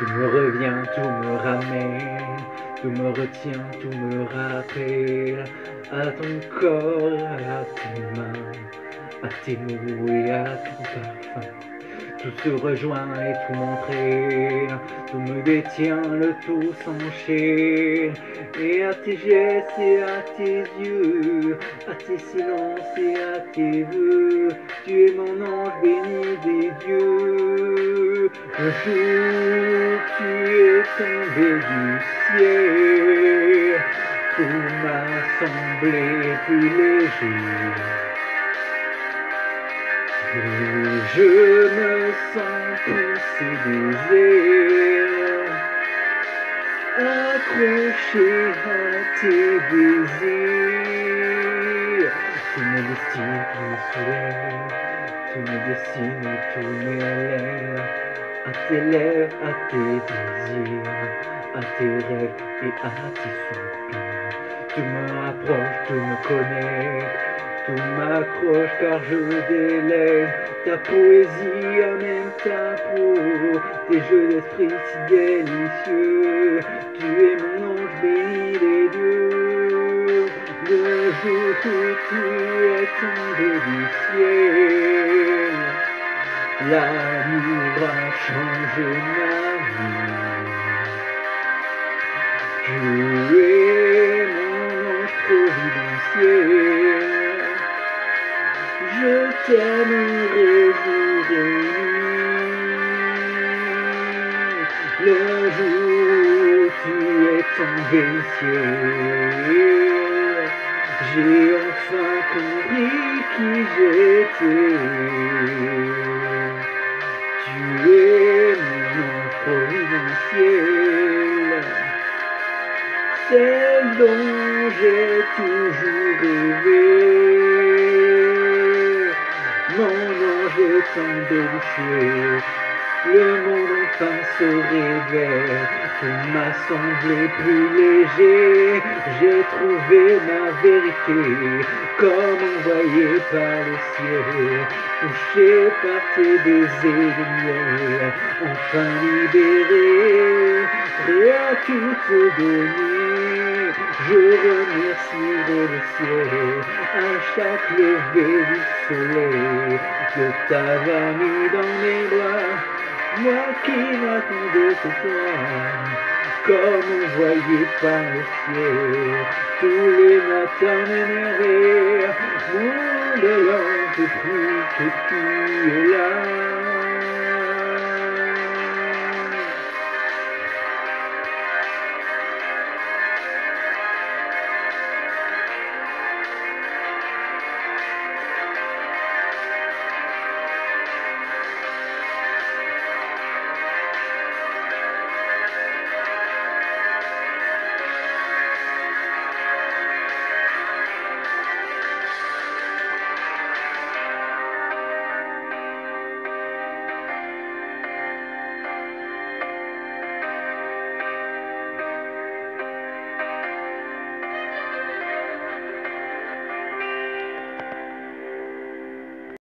Tout me revient, tout me ramène, tout me retient, tout me rappelle à ton corps, à tes mains, à tes mots et à ton parfum. Tout se rejoint et tout m'entraîne, tout me détient, le tout s'enchaîne. Et à tes gestes et à tes yeux, à tes silences et à tes vœux, tu es mon ange béni des dieux. Le jour tu es tombé du ciel, tout m'a semblé plus léger. Et je me sens pousser des ailes, accroché à tes désirs. Tous mes destins, tous mes souhaits, tous mes destins, tous mes lèvres, à tes lèvres, à tes désirs, à tes rêves et à tes soupirs. Tu me rapproches, tu me connectes, tout m'accroche car je délègue ta poésie, même ta peau, tes jeux d'esprit si délicieux. Tu es mon ange béni des dieux. Le jour où tu es tombé du ciel, l'amour a changé ma vie. Tu es mon ange providentiel. Je t'aimerai jour et nuit. Le jour où tu es tombé du ciel, j'ai enfin compris qui j'étais. Tu es mon providentiel, celle dont j'ai toujours rêvé. Mon ange est embelliché, le monde enfin se révèle, tout m'a semblé plus léger, j'ai trouvé ma vérité, comme envoyé par le ciel, touché par tes baisers de miel, enfin libéré, prêt à tout te donner. Je remercierai le ciel à chaque lever du soleil de t'avoir mis dans mes bras, moi qui n'attendais que toi, comme envoyé par le ciel. Tous les matins m'énerver, mon Dieu, plus que tu es là.